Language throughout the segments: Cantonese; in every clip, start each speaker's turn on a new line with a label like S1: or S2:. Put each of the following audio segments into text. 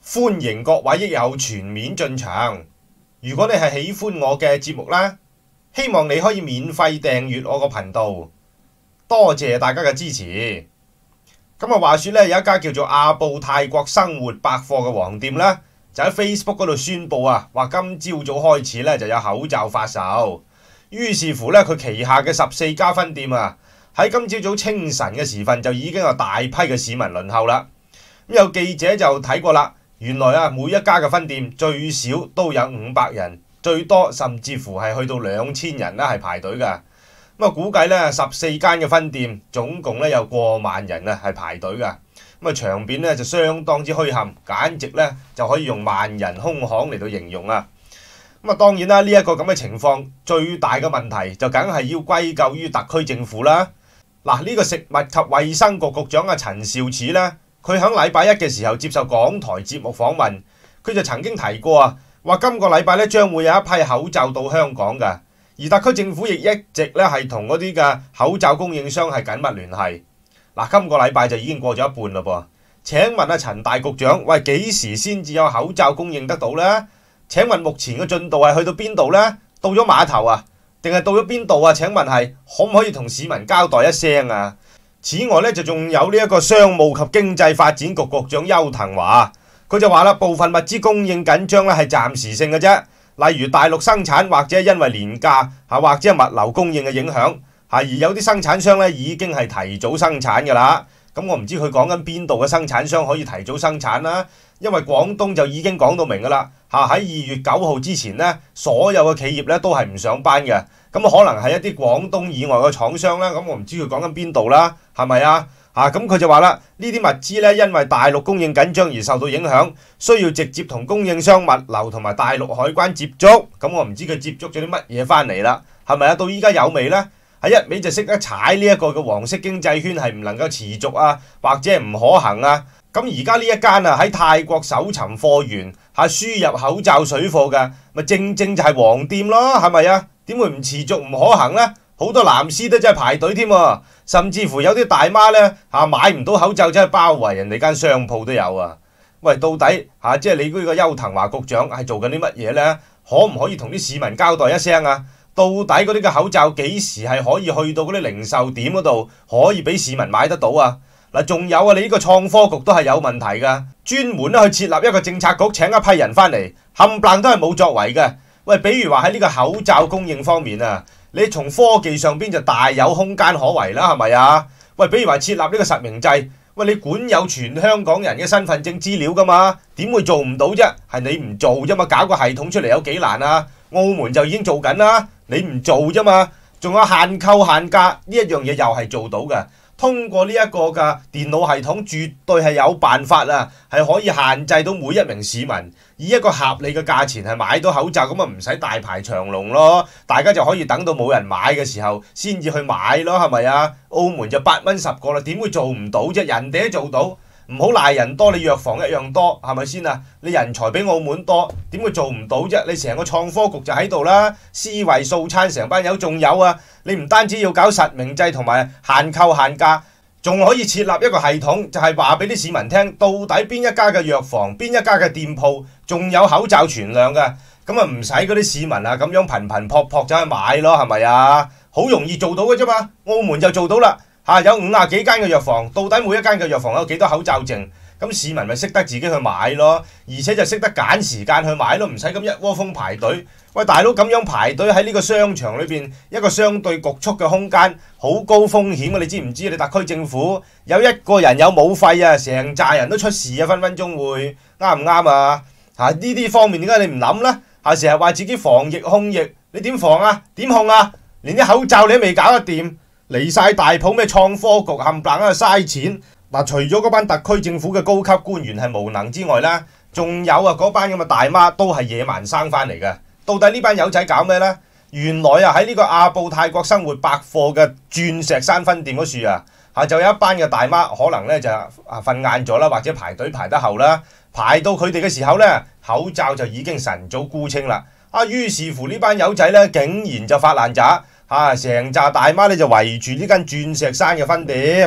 S1: 歡迎各位益友全面進場。如果你係喜歡我嘅節目啦，希望你可以免費訂閱我個頻道。多謝大家嘅支持。咁話說咧，有一家叫做阿布泰國生活百貨嘅黃店啦，就喺 Facebook 嗰度宣布話今朝早開始咧就有口罩發售。於是乎咧，佢旗下嘅14家分店喺今朝早清晨嘅時分就已經有大批嘅市民輪候啦。咁有記者就睇過啦。原來每一家嘅分店最少都有500人，最多甚至乎係去到2000人係排隊嘅。估計咧14間嘅分店總共咧有過萬人係排隊嘅。場面咧就相當之墟冚，簡直咧就可以用萬人空巷嚟到形容啊。當然啦，呢一個咁嘅情況最大嘅問題就梗係要歸咎於特區政府啦。呢個食物及衛生局局長陳肇始咧。佢喺禮拜一嘅時候接受港台節目訪問，佢就曾經提過話今個禮拜咧將會有一批口罩到香港嘅，而特區政府亦一直咧係同嗰啲嘅口罩供應商係緊密聯繫。今個禮拜就已經過咗一半嘞噃。請問陳大局長，幾時先至有口罩供應得到呢？請問目前嘅進度係去到邊度呢？到咗碼頭定係到咗邊度？請問係可唔可以同市民交代一聲啊？此外咧，就仲有呢一個商務及經濟發展局局長邱騰華，佢就話啦，部分物資供應緊張咧係暫時性嘅啫，例如大陸生產或者因為年假或者物流供應嘅影響而有啲生產商咧已經係提早生產㗎啦。咁我唔知佢講緊邊度嘅生產商可以提早生產啦，因為廣東就已經講到明㗎啦，喺2月9號之前呢，所有嘅企業咧都係唔上班嘅。咁可能係一啲廣東以外嘅廠商啦，咁我唔知佢講緊邊度啦，係咪啊？咁佢就話啦，呢啲物資咧因為大陸供應緊張而受到影響，需要直接同供應商物流同埋大陸海關接觸。咁我唔知佢接觸咗啲乜嘢翻嚟啦，係咪啊？到依家有未呢？一味就識得踩呢一個嘅黃色經濟圈係唔能夠持續或者係唔可行啊。咁而家呢一間喺泰國搜尋貨源輸入口罩水貨嘅，咪正就係黃店咯，係咪啊？點會唔持續唔可行呢？好多藍絲都真係排隊添，甚至乎有啲大媽咧買唔到口罩，真係包圍人哋間商鋪都有啊！喂，到底即係你嗰個邱騰華局長係做緊啲乜嘢呢？可唔可以同啲市民交代一聲啊？到底嗰啲嘅口罩幾時係可以去到嗰啲零售點嗰度可以俾市民買得到啊？仲有你呢個創科局都係有問題噶，專門去設立一個政策局，請一批人翻嚟，冚唪唥都係冇作為嘅。喂，比如話喺呢個口罩供應方面你從科技上邊就大有空間可為啦，係咪啊？喂，比如話設立呢個實名制，喂，你管有全香港人嘅身份證資料噶嘛？點會做唔到啫？係你唔做啫嘛，搞個系統出嚟有幾難啊？澳門就已經做緊啦，你唔做啫嘛。仲有限購限價呢一樣嘢又係做到嘅。通過呢一個嘅電腦系統，絕對係有辦法係可以限制到每一名市民以一個合理嘅價錢係買到口罩，咁唔使大排長龍咯，大家就可以等到冇人買嘅時候先至去買咯，係咪啊？澳門就8蚊10個啦，點會做唔到啫？人哋都做到，唔好賴人多，你藥房一樣多，係咪先啊？你人才比澳門多，點會做唔到啫？你成個創科局就喺度啦，思維素餐成班友，仲有你唔單止要搞實名制同埋限購限價，仲可以設立一個系統，就係話俾啲市民聽，到底邊一家嘅藥房、邊一家嘅店鋪仲有口罩存量嘅，咁唔使嗰啲市民咁樣頻頻撲撲走去買咯，係咪啊？好容易做到嘅啫嘛，澳門就做到啦，有50幾間嘅藥房，到底每一間嘅藥房有幾多口罩剩？咁市民咪識得自己去買咯，而且就識得揀時間去買咯，唔使咁一窩蜂排隊。喂，大佬，咁樣排隊喺呢個商場裏邊一個相對局促嘅空間，好高風險啊！你知唔知？你特區政府有一個人有武肺成扎人都出事分分鐘會啱唔啱啊？呢啲方面點解你唔諗呢？成日話自己防疫控疫，你點防啊？點控啊？連啲口罩你都未搞得掂，離晒大譜咩創科局冚唪唥喺度嘥錢。除咗嗰班特區政府嘅高級官員係無能之外呢，仲有嗰班咁嘅大媽都係野蠻生翻嚟嘅。到底呢班友仔搞咩呢？原來喺呢個阿布泰國生活百貨嘅鑽石山分店嗰處就有一班嘅大媽，可能呢就瞓晏咗啦，或者排隊排得後啦，排到佢哋嘅時候呢，口罩就已經晨早沽清啦。於是乎呢班友仔呢，竟然就發爛渣，成扎大媽呢就圍住呢間鑽石山嘅分店。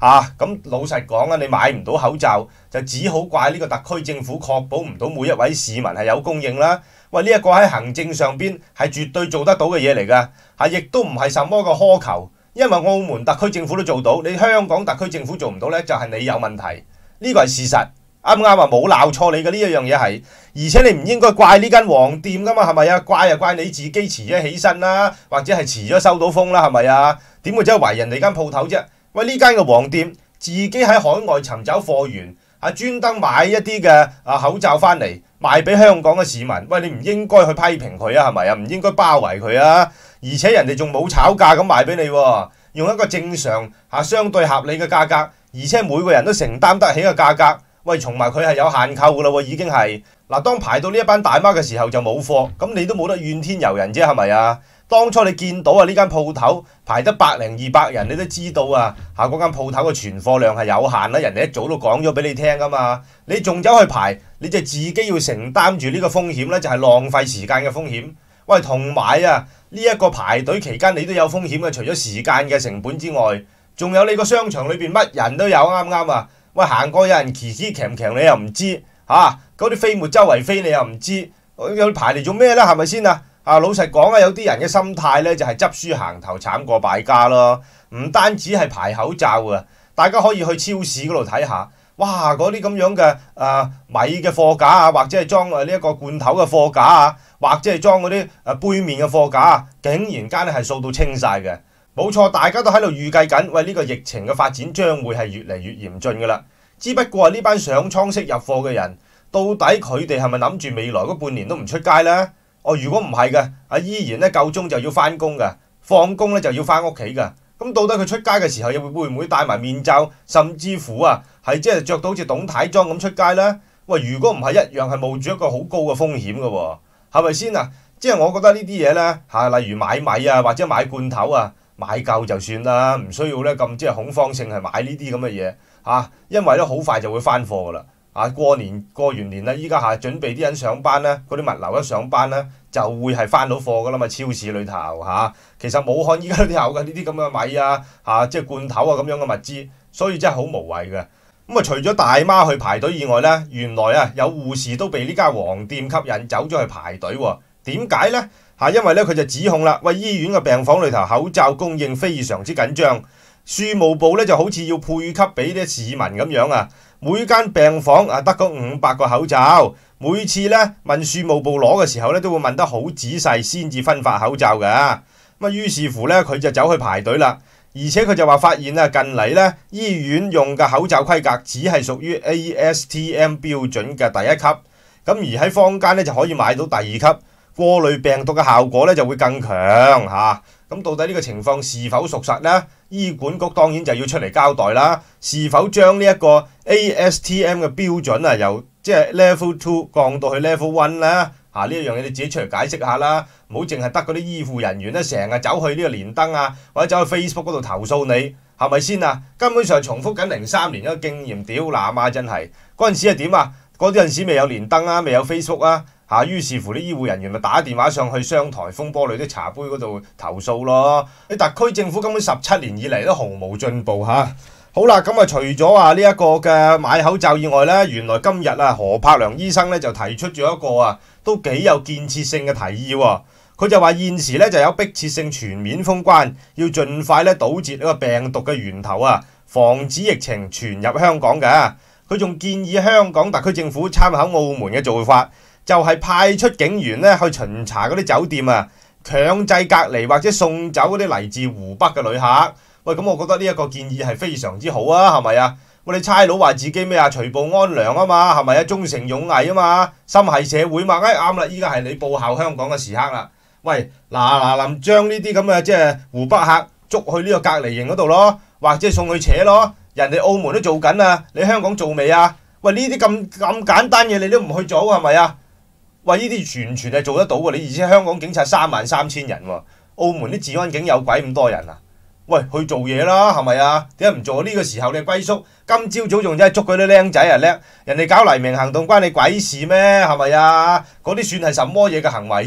S1: 咁老實講啊，你買唔到口罩就只好怪呢個特區政府確保唔到每一位市民係有供應啦。喂，呢一個喺行政上邊係絕對做得到嘅嘢嚟㗎，亦都唔係什麼個苛求，因為澳門特區政府都做到，你香港特區政府做唔到呢，就係你有問題，呢個係事實。啱唔啱啊？冇鬧錯你嘅呢一樣嘢係，而且你唔應該怪呢間黃店噶嘛，係咪啊？怪就怪你自己遲咗起身啦，或者係遲咗收到風啦，係咪啊？點會走去圍人哋間鋪頭啫？喂，呢間嘅黃店自己喺海外尋找貨源，專登買一啲嘅口罩翻嚟賣俾香港嘅市民。喂，你唔應該去批評佢啊，係咪啊？唔應該包圍佢啊！而且人哋仲冇炒價咁賣俾你喎，用一個正常相對合理嘅價格，而且每個人都承擔得起嘅價格。喂，同埋佢係有限購噶啦喎，已經係嗱。當排到呢一班大媽嘅時候就冇貨，咁你都冇得怨天尤人啫，係咪啊？當初你見到呢間鋪頭排得100-200人，你都知道嗰間鋪頭嘅存貨量係有限啦。人哋一早都講咗俾你聽噶嘛，你仲走去排，你就自己要承擔住呢個風險咧，就係浪費時間嘅風險。喂，同埋呢一個排隊期間你都有風險嘅，除咗時間嘅成本之外，仲有你個商場裏邊乜人都有，啱唔啱啊？喂，行過有人騎騎鉗鉗你又唔知嗰啲飛沫周圍飛你又唔知，有排嚟做咩呢？係咪先啊？老實講有啲人嘅心態呢，就係執輸行頭慘過敗家咯。唔單止係排口罩啊，大家可以去超市嗰度睇下，哇！嗰啲咁樣嘅米嘅貨架或者係裝呢一個罐頭嘅貨架或者係裝嗰啲杯麵嘅貨架竟然間咧係掃到清晒嘅。冇錯，大家都喺度預計緊，喂，呢個疫情嘅發展將會係越嚟越嚴峻噶啦。只不過呢班上倉式入貨嘅人，到底佢哋係咪諗住未來嗰半年都唔出街呢？如果唔係嘅，依然夠鐘就要翻工嘅，放工就要翻屋企嘅。咁到底佢出街嘅時候又會唔會戴埋面罩，甚至乎係即係着到好似董太裝咁出街呢？喂，如果唔係一樣係冒住一個好高嘅風險嘅喎，係咪先啊？即係我覺得呢啲嘢呢，例如買米或者買罐頭買夠就算啦，唔需要咧咁即係恐慌性係買呢啲咁嘅嘢因為咧好快就會翻貨噶啦過完年啦，依家準備啲人上班咧，嗰啲物流一上班咧就會係翻到貨噶啦嘛，超市裏頭其實武漢依家都有嘅呢啲咁嘅米即係罐頭咁樣嘅物資，所以真係好無謂嘅。咁除咗大媽去排隊以外咧，原來有護士都被呢間黃店吸引走咗去排隊喎。點解呢？因為咧佢就指控啦，喂，醫院嘅病房裏頭口罩供應非常之緊張，庶務部咧就好似要配給俾啲市民咁樣每間病房得嗰500個口罩，每次咧問庶務部攞嘅時候咧都會問得好仔細先至分發口罩㗎。咁於是乎咧佢就走去排隊啦，而且佢就話發現近嚟咧醫院用嘅口罩規格只係屬於 ASTM 標準嘅第1級，咁而喺坊間咧就可以買到第2級。過濾病毒嘅效果咧就會更強咁到底呢個情況是否屬實呢？醫管局當然就要出嚟交代啦，是否將呢一個 ASTM 嘅標準由即係 Level 2降到去 Level 1呢？呢一樣嘢你自己出嚟解釋下啦，唔好淨係得嗰啲醫護人員咧成日走去呢個連登或者走去 Facebook 嗰度投訴你，係咪先啊？根本上重複緊03年一個經驗，屌乸真係嗰陣時係點嗰陣時未有連登未有 Facebook於是乎啲醫護人員咪打電話上去商台風波裏啲茶杯嗰度投訴咯。你特區政府根本17年以嚟都毫無進步好啦，咁除咗呢一個嘅買口罩以外呢，原來今日何柏良醫生呢就提出咗一個都幾有建設性嘅提議喎。佢就話現時呢就有迫切性全面封關，要盡快堵截呢個病毒嘅源頭防止疫情傳入香港嘅。佢仲建議香港特區政府參考澳門嘅做法，就係派出警員去巡查嗰啲酒店強制隔離或者送走嗰啲嚟自湖北嘅旅客。喂，咁我覺得呢一個建議係非常之好係咪啊？我哋差佬話自己咩除暴安良嘛，係咪啊？忠誠勇毅嘛，心繫社會嘛，啱啦！依家係你報效香港嘅時刻啦。喂，臨將呢啲咁嘅即係湖北客捉去呢個隔離營嗰度咯，或者送去扯咯。人哋澳門都做緊你香港做未啊？喂，呢啲咁簡單嘢你都唔去做係咪啊？喂，呢啲完全係做得到嘅，你而且香港警察33000人喎，澳門啲治安警有鬼咁多人喂，去做嘢啦，係咪啊？點解唔做？呢個時候你龜叔今朝早仲真係捉佢啲僆仔叻，人哋搞黎明行動關你鬼事咩？係咪啊？嗰啲算係什麼嘢嘅行為啫？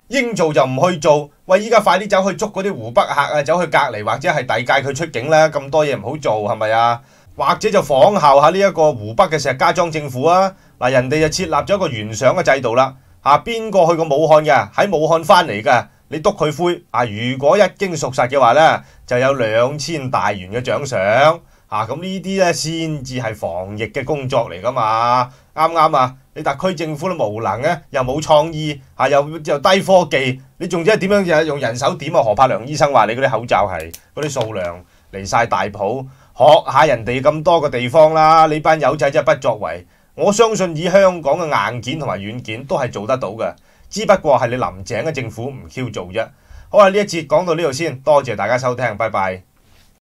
S1: 應做就唔去做。喂，依家快啲走去捉嗰啲湖北客啊，走去隔離或者係遞解佢出境啦。咁多嘢唔好做係咪啊？或者就仿效下呢一個湖北嘅石家莊政府啊。嗱，人哋就設立咗一個懸賞嘅制度啦。邊個去過武漢嘅，喺武漢翻嚟嘅，你督佢灰如果一經屬實嘅話呢，就有2000大元嘅獎賞。咁呢啲呢，先至係防疫嘅工作嚟噶嘛。啱唔啱啊？你特區政府都無能咧，又冇創意，又低科技，你仲知係點樣用人手點啊？何柏良醫生話你嗰啲口罩係嗰啲數量離晒大譜，學下人哋咁多個地方啦。你班友仔真係不作為。我相信以香港嘅硬件同埋軟件都係做得到嘅，只不過係你林鄭嘅政府唔 Q 做啫。好啦，呢一節講到呢度先，多謝大家收聽，拜拜。